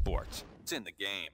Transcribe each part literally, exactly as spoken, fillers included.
sports. It's in the game.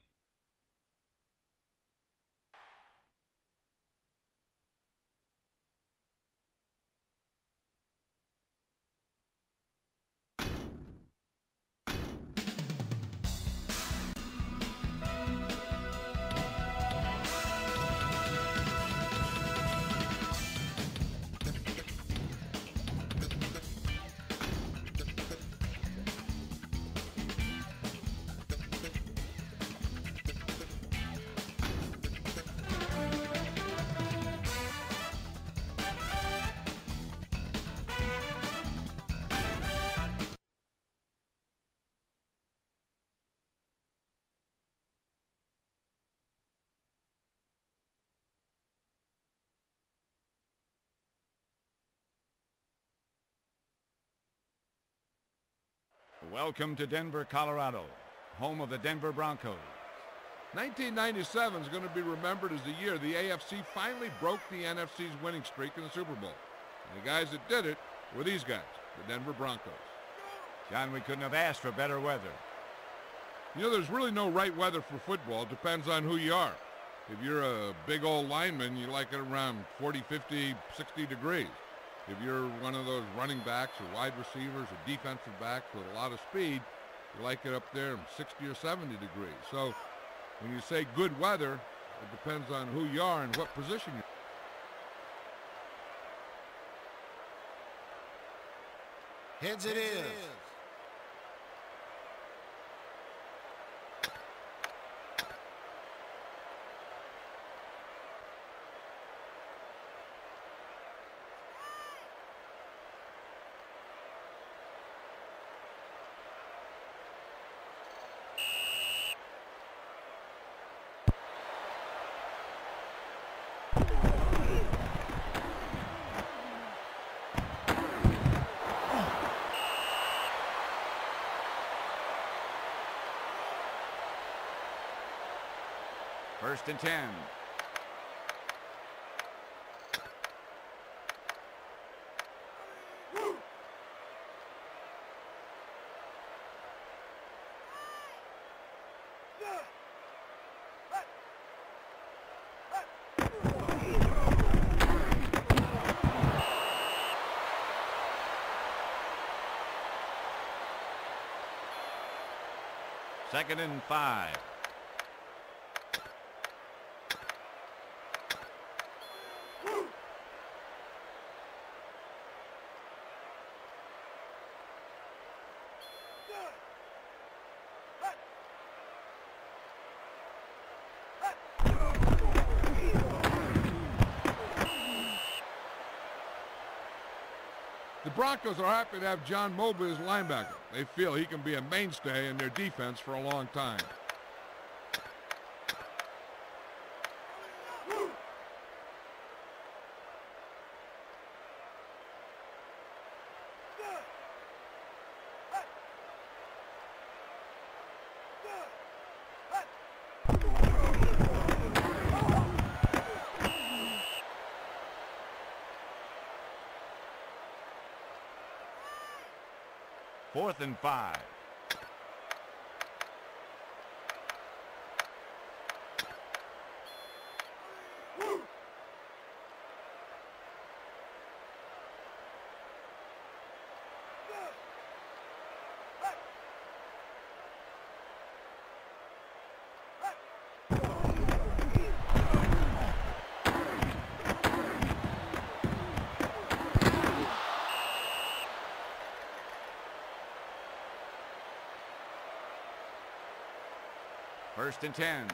Welcome to Denver, Colorado, home of the Denver Broncos. nineteen ninety-seven is going to be remembered as the year the A F C finally broke the N F C's winning streak in the Super Bowl. And the guys that did it were these guys, the Denver Broncos. John, we couldn't have asked for better weather. You know, there's really no right weather for football. It depends on who you are. If you're a big old lineman, you like it around forty, fifty, sixty degrees. If you're one of those running backs or wide receivers or defensive backs with a lot of speed, you like it up there sixty or seventy degrees. So when you say good weather, it depends on who you are and what position you're in. Heads it is. First and ten. Second and five. The Broncos are happy to have John Mobley as linebacker. They feel he can be a mainstay in their defense for a long time. Fourth and five. First and ten.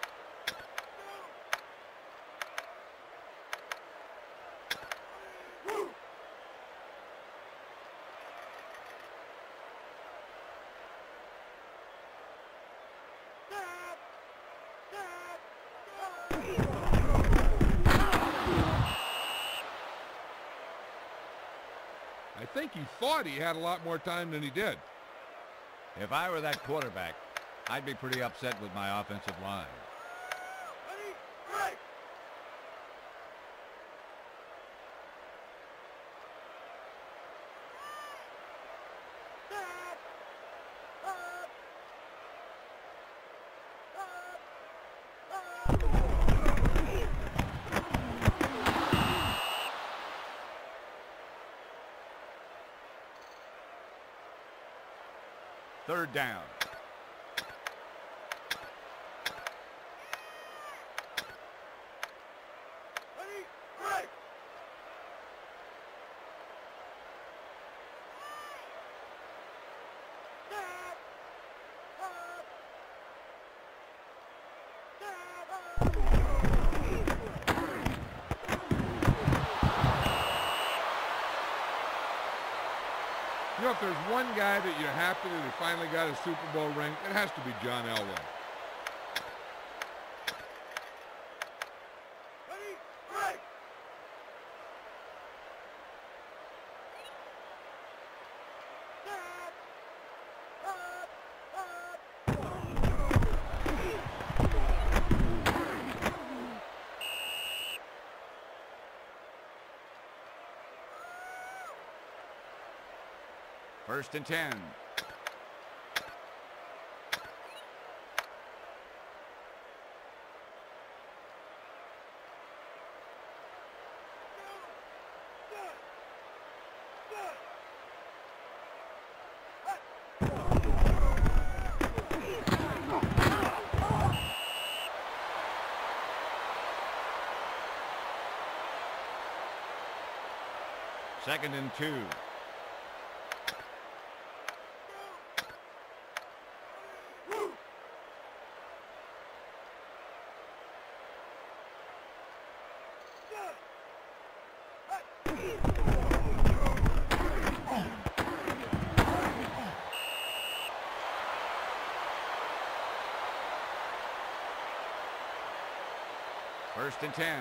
I think he thought he had a lot more time than he did. If I were that quarterback, I'd be pretty upset with my offensive line. third down. You know, if there's one guy that you're happy that he finally got a Super Bowl ring, it has to be John Elway. First and ten. Second and two. First and ten.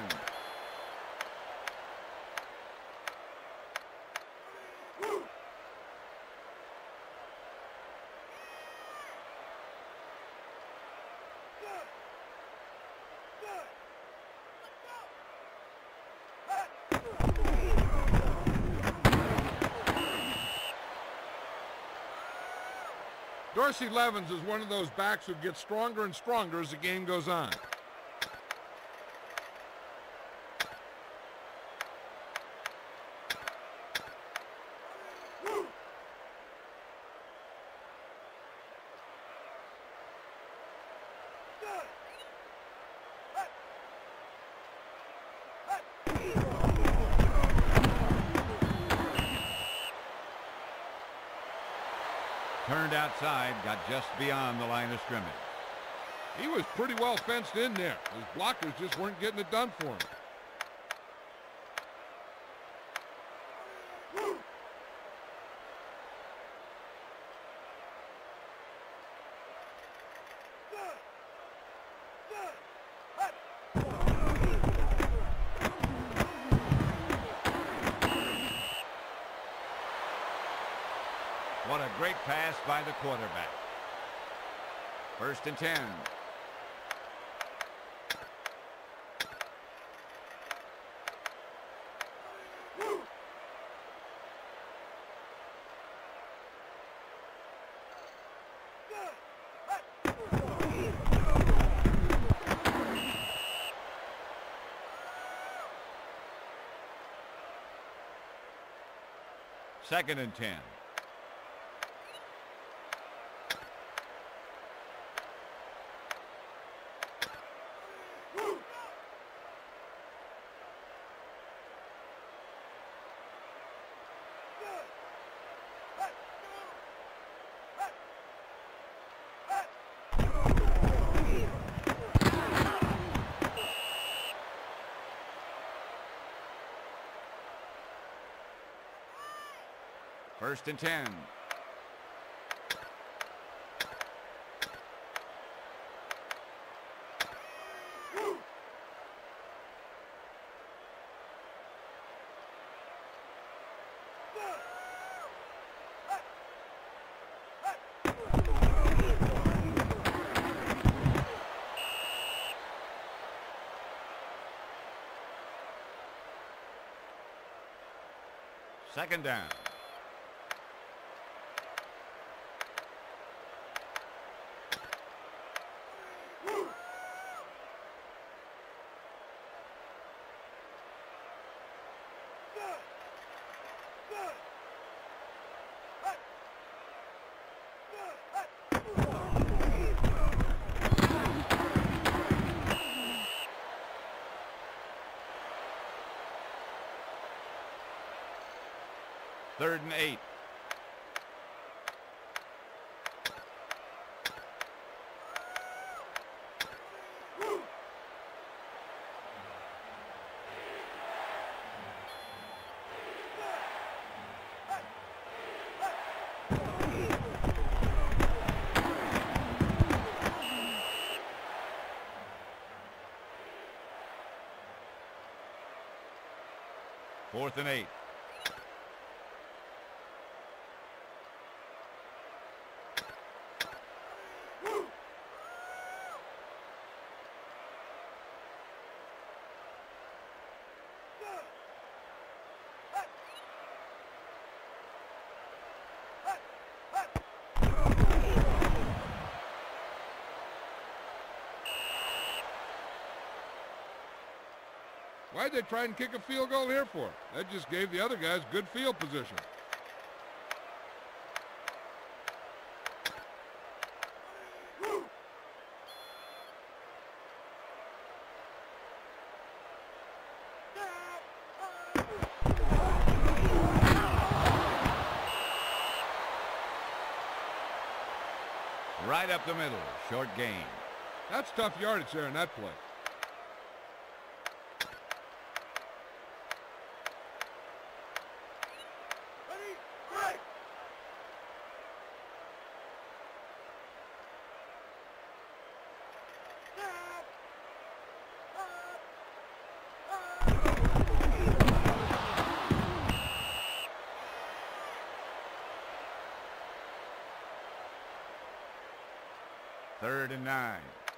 Dorsey Levens is one of those backs who gets stronger and stronger as the game goes on. Turned outside, got just beyond the line of scrimmage. He was pretty well fenced in there. His blockers just weren't getting it done for him. What a great pass by the quarterback. First and ten. Second and ten. First and ten. Second down. Third and eight. Fourth and eight. Why'd they try and kick a field goal here for? That just gave the other guys good field position. Right up the middle. Short gain. That's tough yardage there in that play. Third and nine.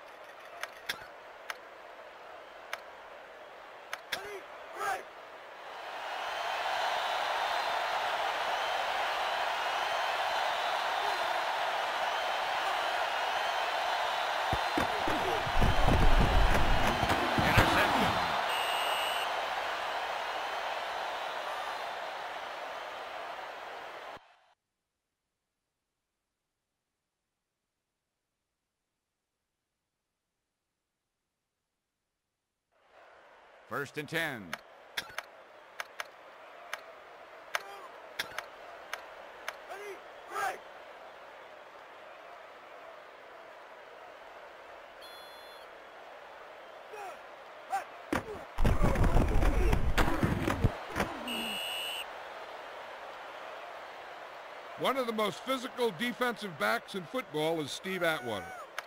Interception. First and ten. One of the most physical defensive backs in football is Steve Atwater.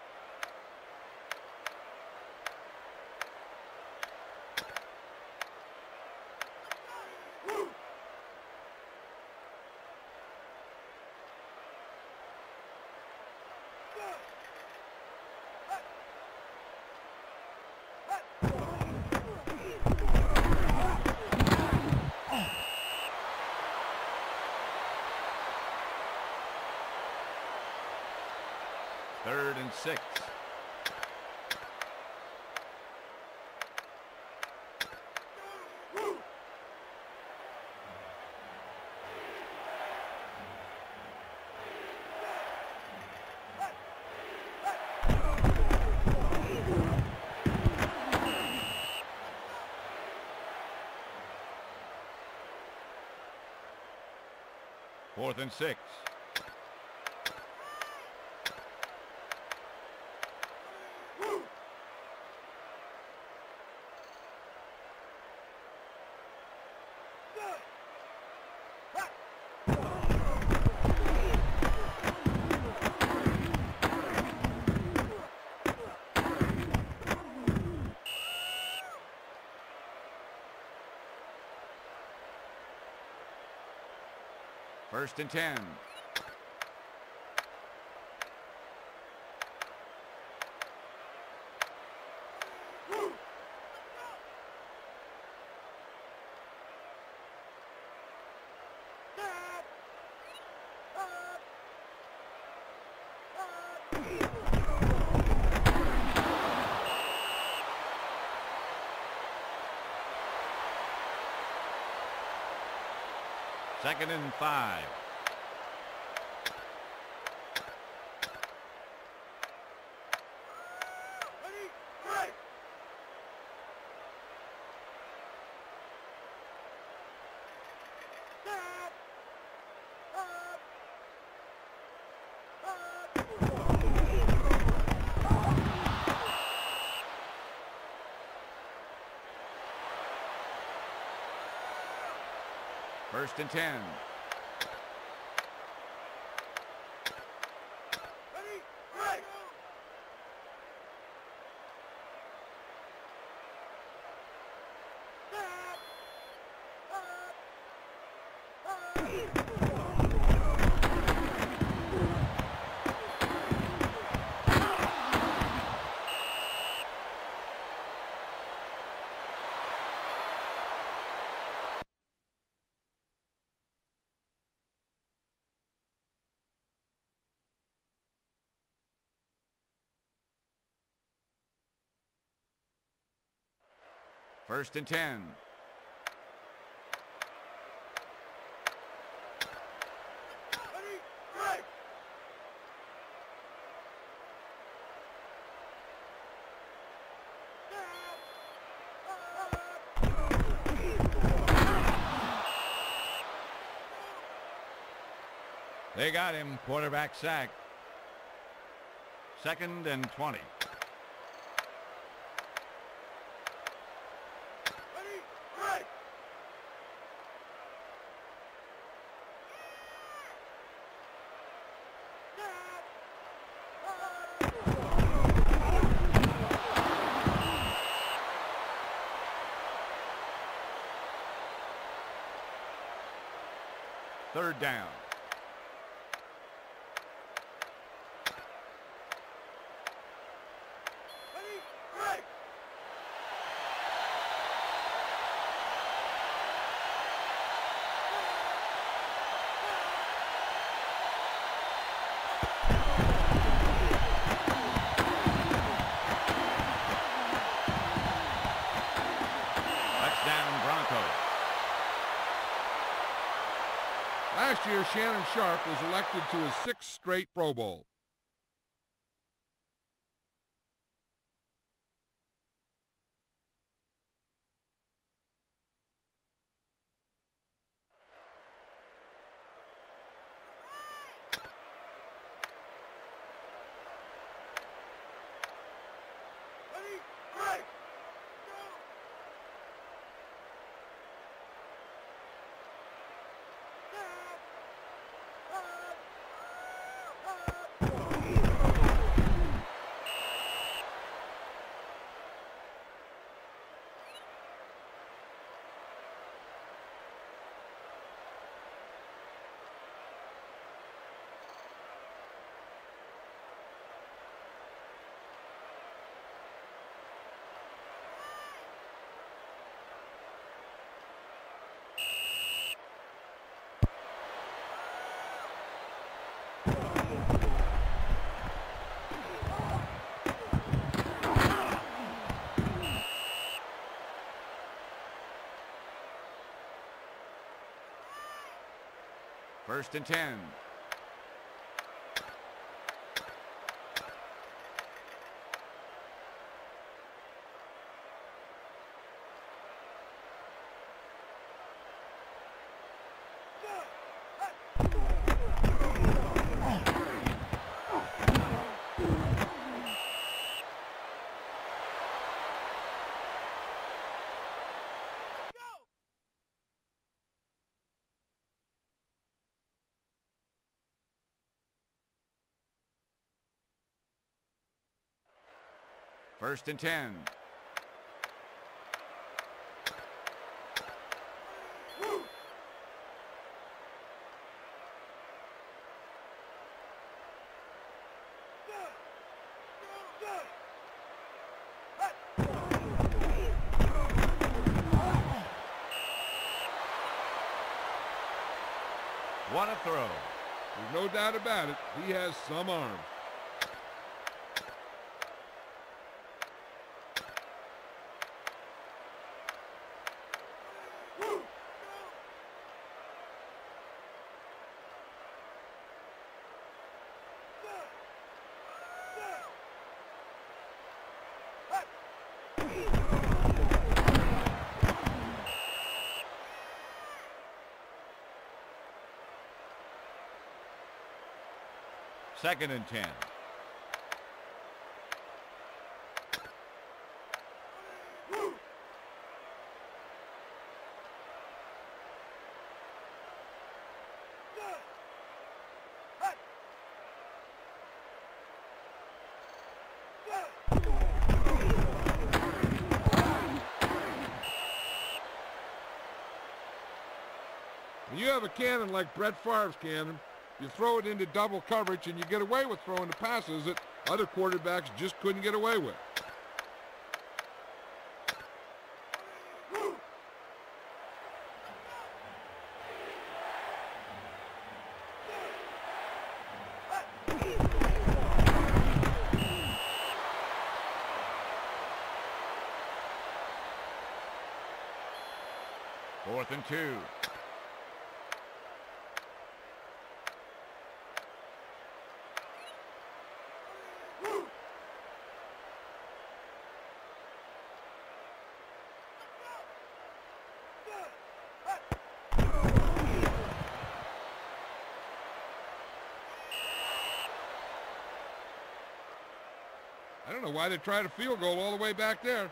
Third and six. Fourth and six. First and ten. Second and five. First and ten. Ready, right. First and ten. Ready, right. They got him. Quarterback sack. Second and twenty. Ready, right. Third down. Ready, right. Touchdown Broncos. Last year, Shannon Sharp was elected to his sixth straight Pro Bowl. Ready, right. First and ten. First and ten. What a throw. There's no doubt about it. He has some arm. Second and ten. When you have a cannon like Brett Favre's cannon, you throw it into double coverage and you get away with throwing the passes that other quarterbacks just couldn't get away with. Fourth and two. I don't know why they tried a field goal all the way back there.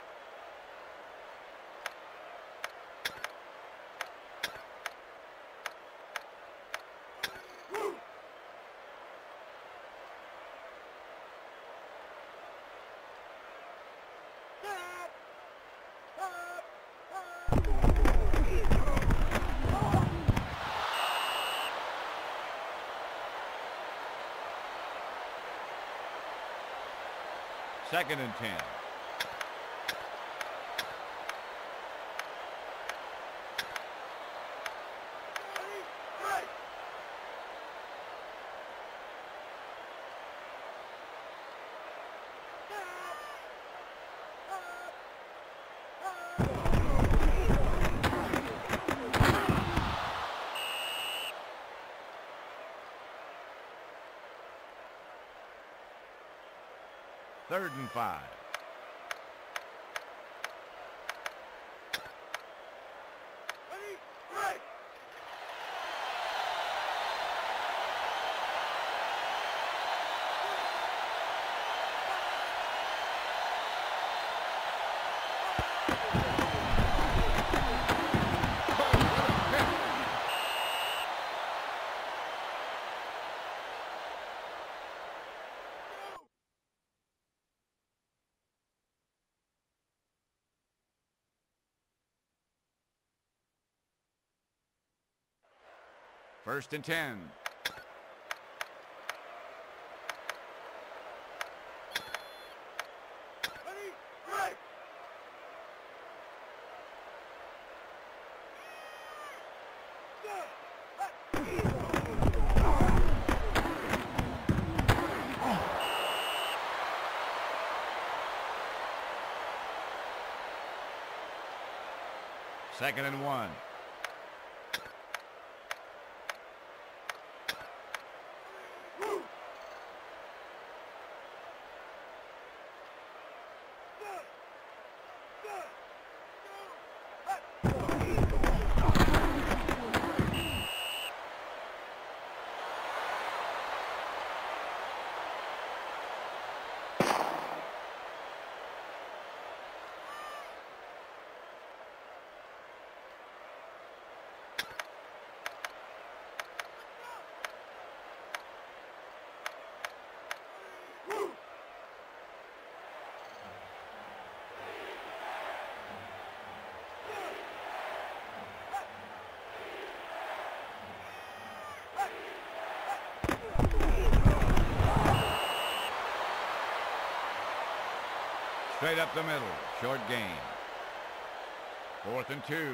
Second and ten. Third and five. Ready, break! First and ten. Ready, break! Second and one. Straight up the middle. Short gain. Fourth and two.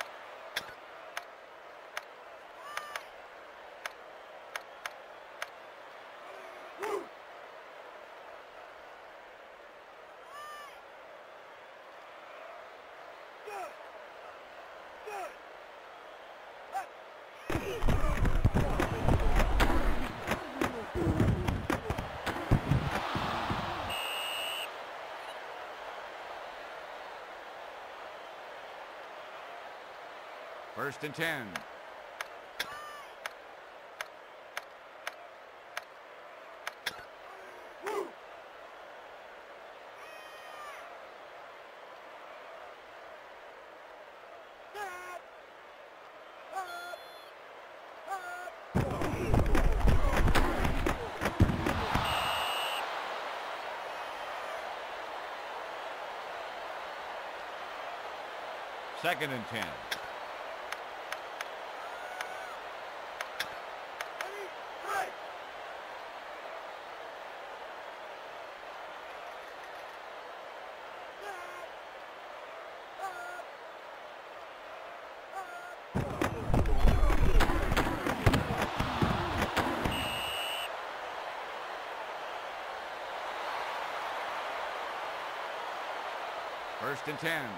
First and ten. Second and ten. First and ten.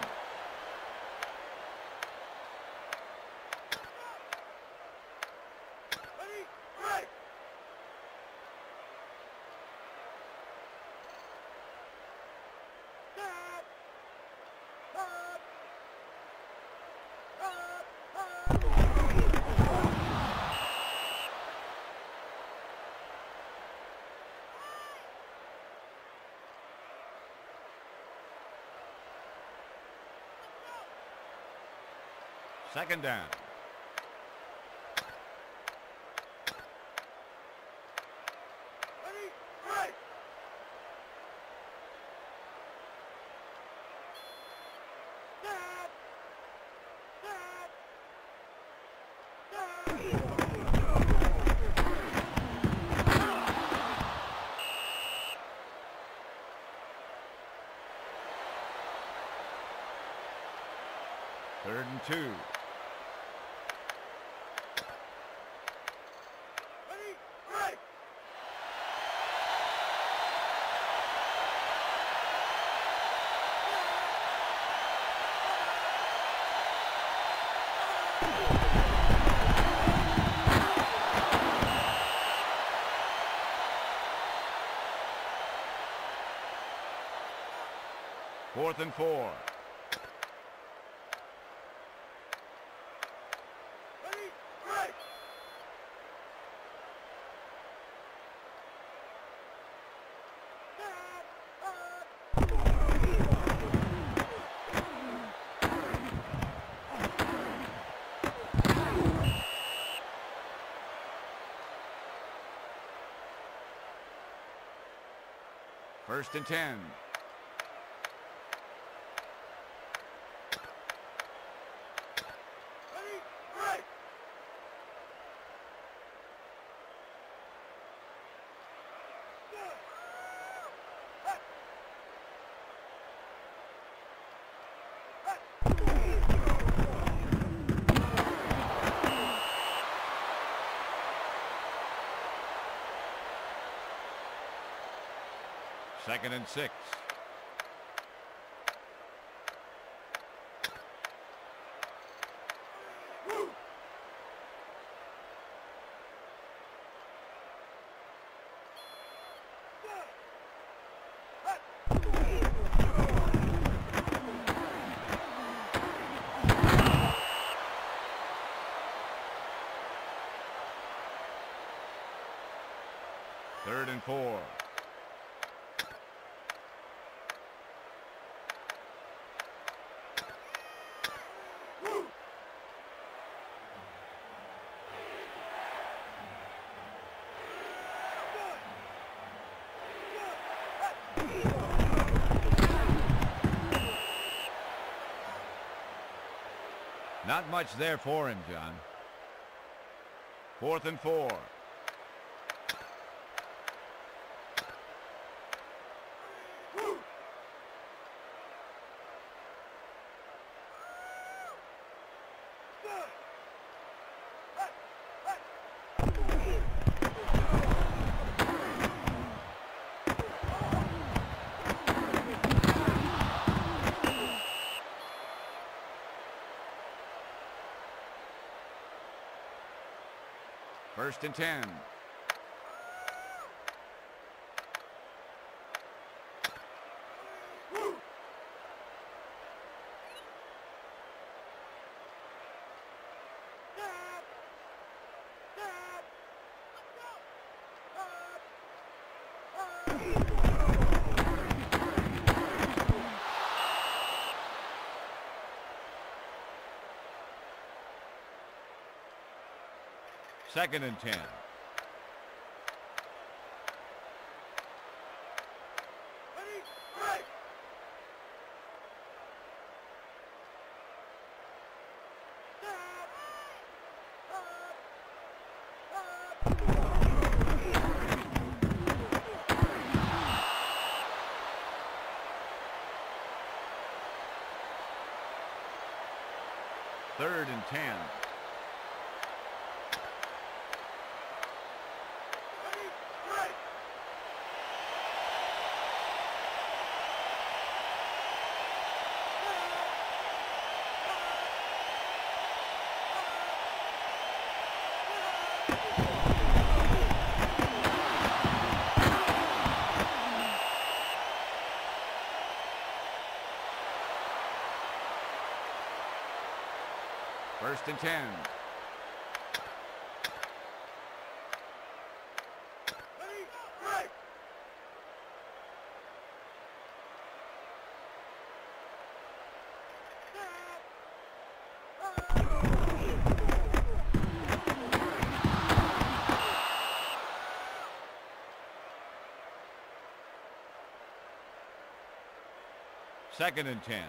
Ready, break! Stop! Stop! Stop! Stop! Second down. Ready, break! Stop! Stop! Third and two. Ready, break! Fourth and four. Ready, break! Stop! First and ten. Ready, break! Second and six. Third and four. Not much there for him, John. Fourth and four. First and ten. Stop! Stop! Second and ten. Ready, break! Stop! Stop! Third and ten. Ready, break! Stop! First and ten. Ready, right. Second and ten.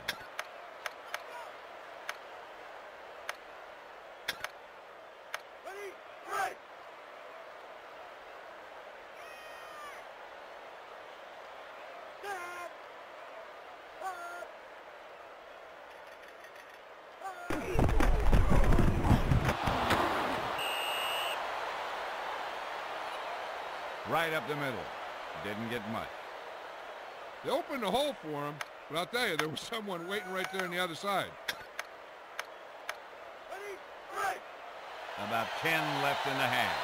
Ready, right. Stop. Right up the middle. Didn't get much. They opened the hole for him, but I'll tell you, there was someone waiting right there on the other side. Ready, right. About ten left in the half.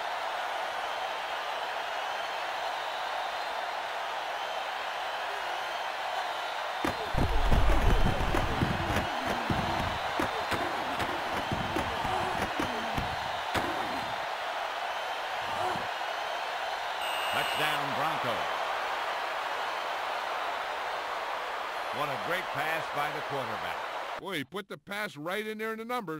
Touchdown Broncos. What a great pass by the quarterback. Boy, he put the pass right in there in the numbers.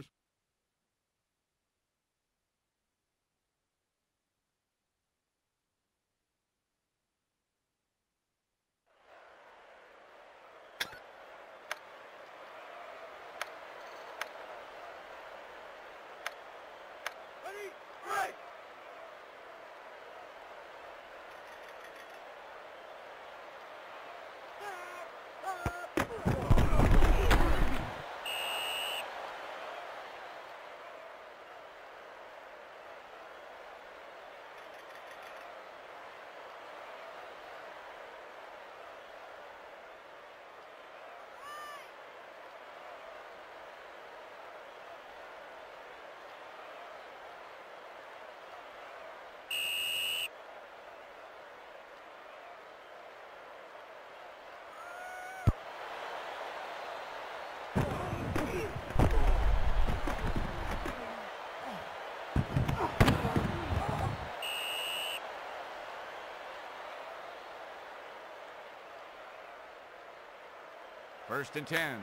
Ready, right. First and ten.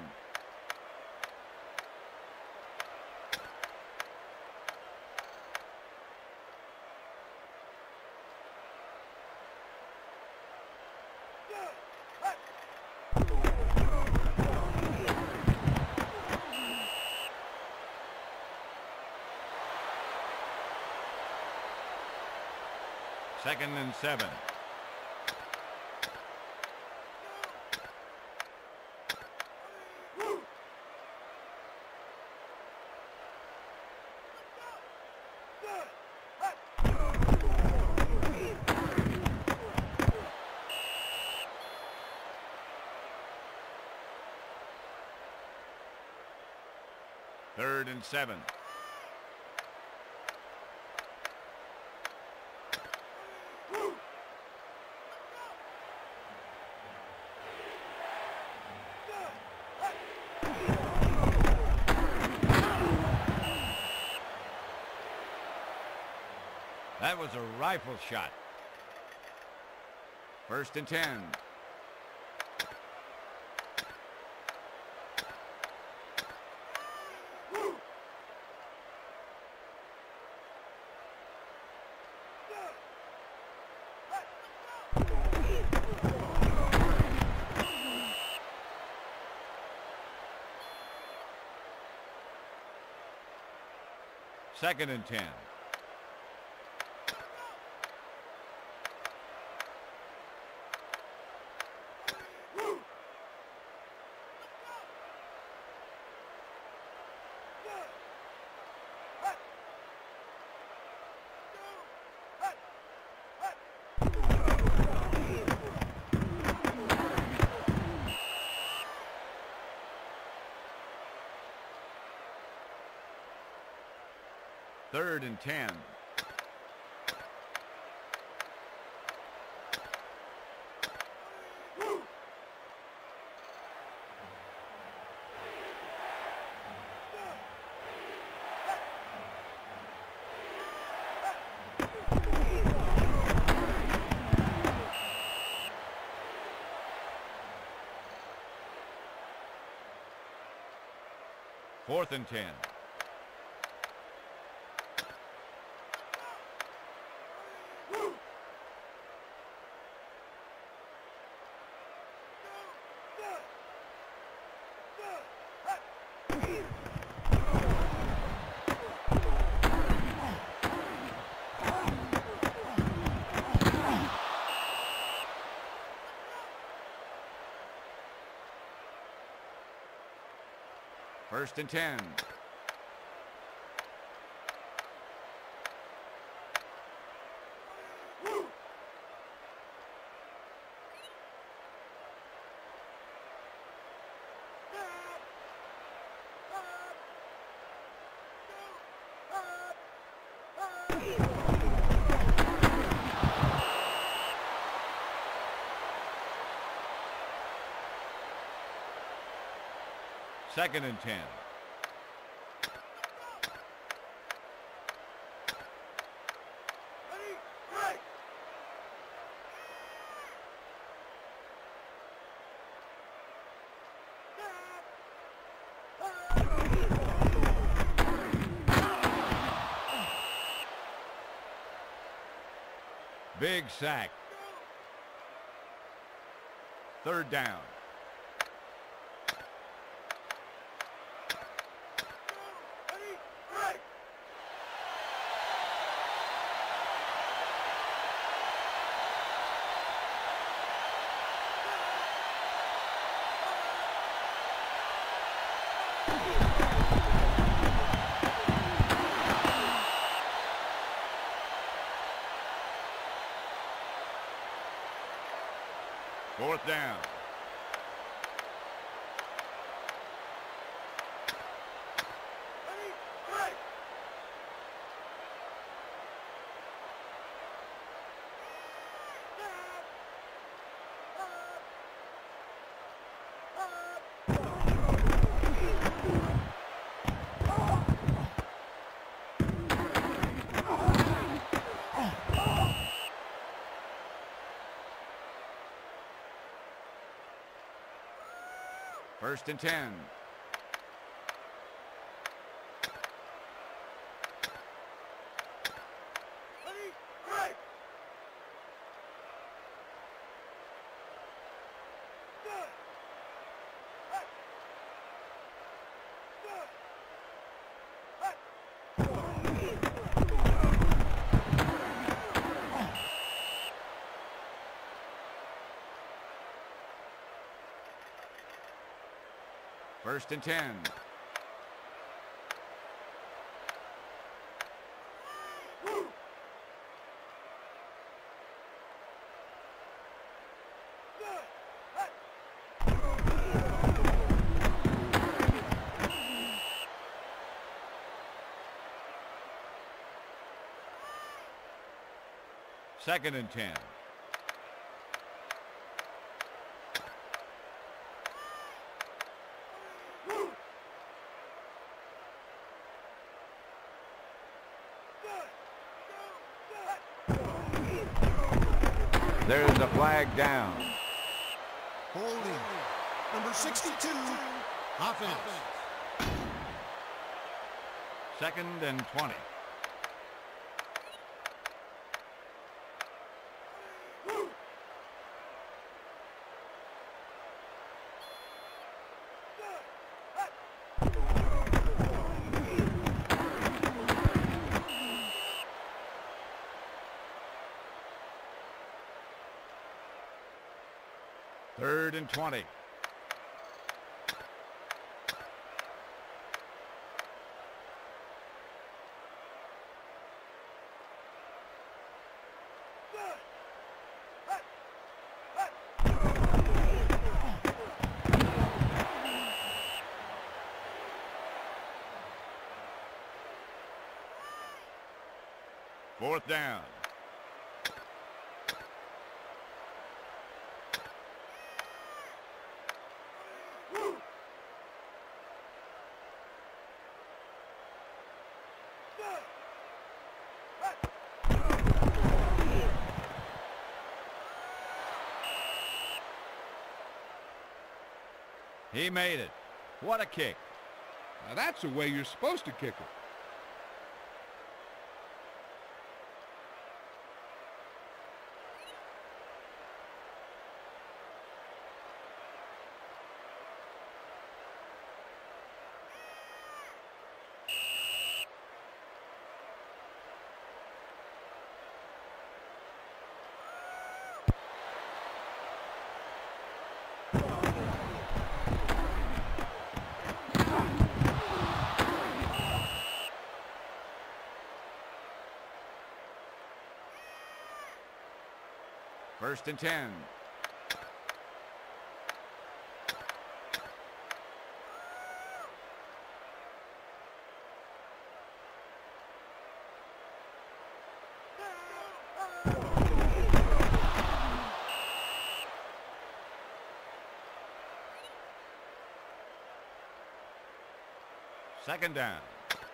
Second and seven. Third and seven. That was a rifle shot. First and ten. Second and ten. Third and ten. Fourth and ten. First and ten. Second and ten. Ready, right. Big sack. Third down. Ready, right. Fourth down. Ready, right. First and ten. Ready, right. Good. Right. Good. First and ten. Woo. Good. Right. Second and ten. Woo. Good. Go. Good. There's a flag down. Holding. Number sixty-two. Offense. Second and twenty. Woo. Good. Right. Third and twenty. Good. Right. Right. Fourth down. Woo. Good. Right. He made it. What a kick. Now that's the way you're supposed to kick it. First and ten. Second down.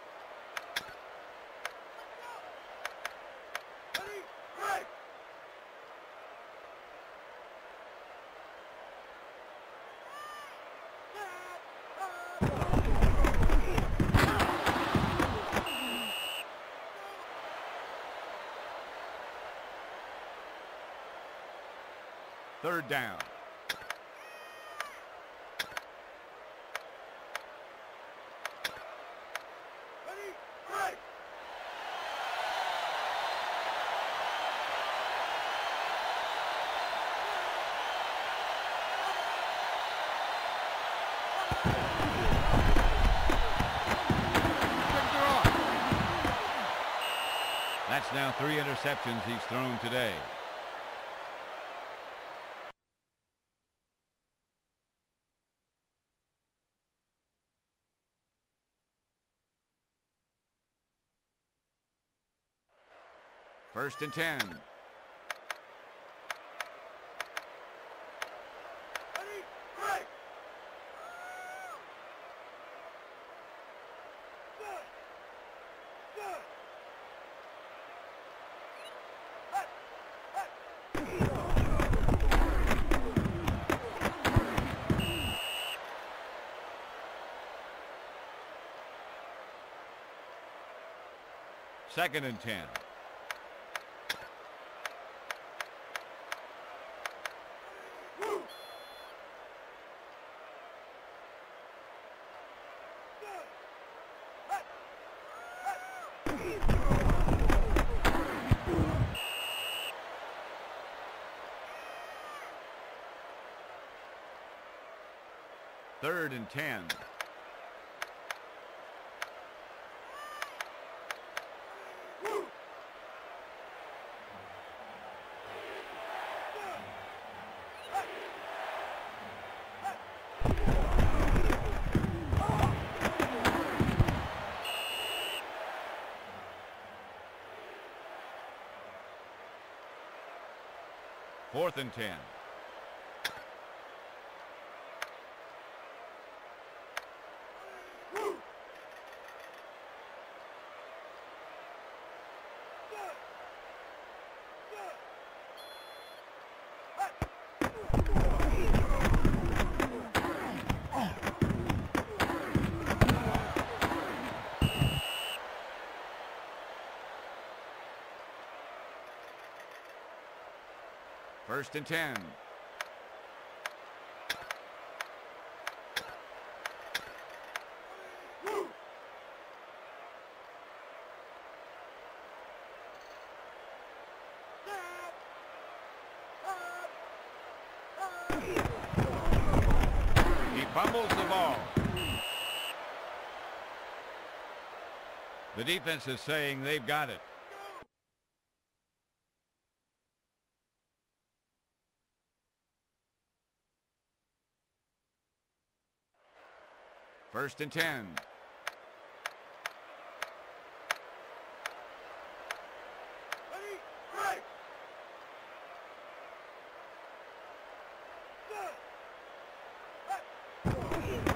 Ready, break. Third down. Ready, break. That's now three interceptions he's thrown today. First and ten. Ready, break. Good. Good. Hut. Hut. Second and ten. Woo. Good. Hut. Hut. Third and ten. Woo. Good. Hut. Hut. Fourth and ten. Woo. Good. Good. Hut. First and ten. Woo. Snap. Hut. Hut. He fumbles the ball. The defense is saying they've got it. First and ten. Ready, break. Good. Hut.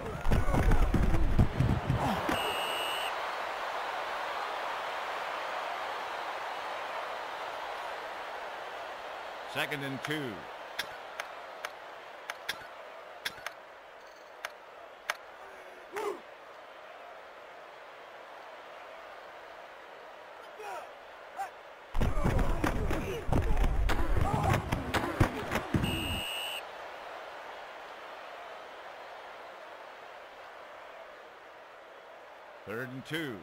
Second and two. Woo. Third and two.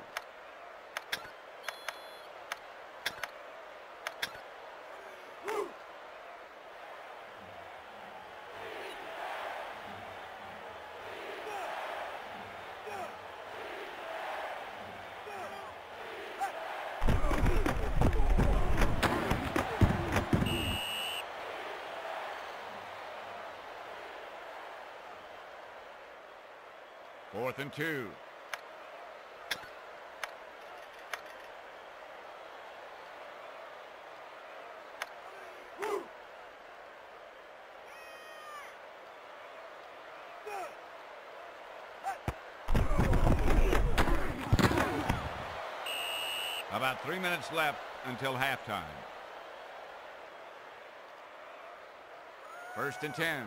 Fourth and two. About three minutes left until halftime. First and ten.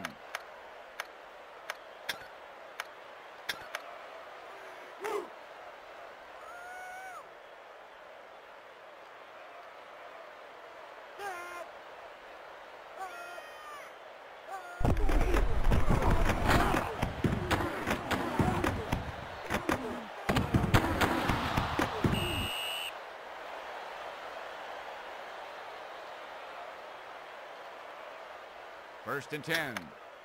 First and ten.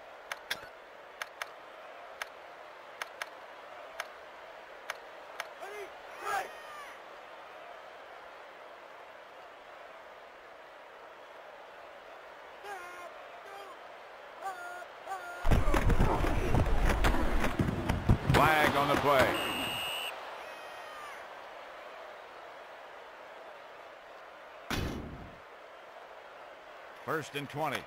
Flag on the play. First and twenty.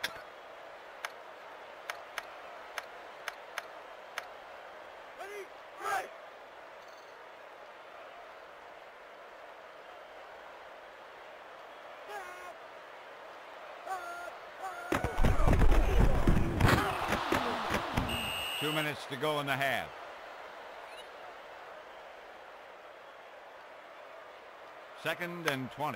Two minutes to go in the half. Second and twenty.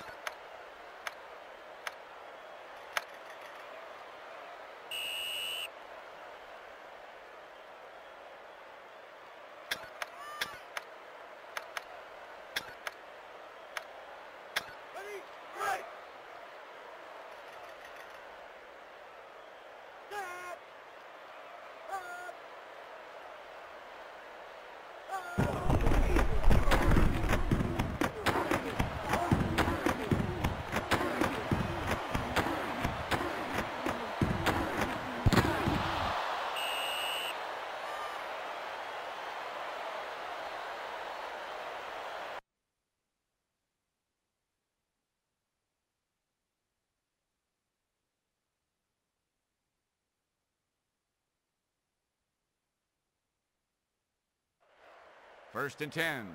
First and ten.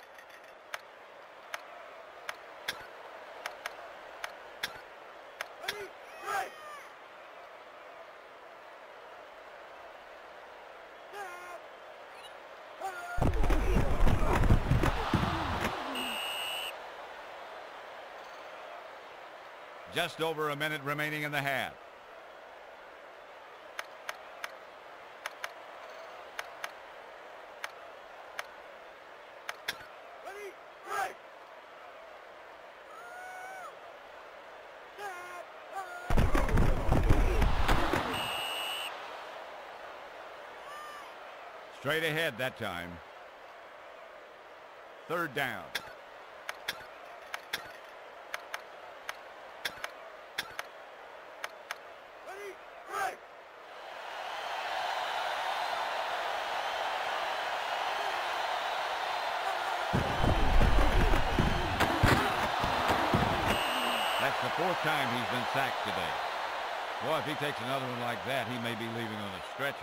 Just over a minute remaining in the half. Straight ahead that time. Third down. That's the fourth time he's been sacked today. Boy, if he takes another one like that, he may be leaving on a stretcher.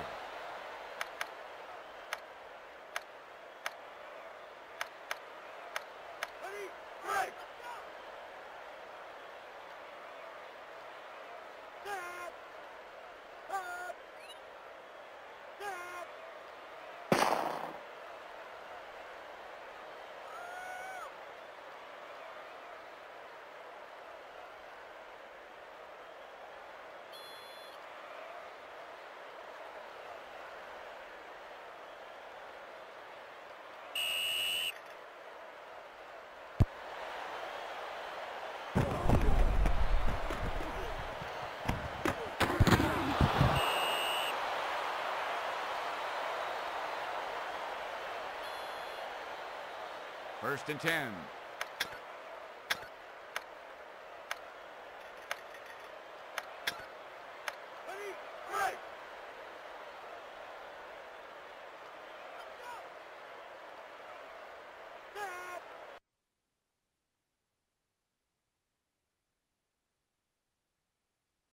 First and ten.